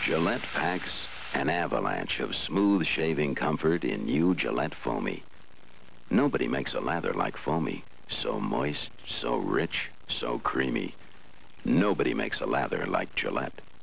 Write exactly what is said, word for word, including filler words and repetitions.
Gillette packs an avalanche of smooth shaving comfort in new Gillette FOAMY. Nobody makes a lather like FOAMY. So moist, so rich, so creamy. Nobody makes a lather like Gillette.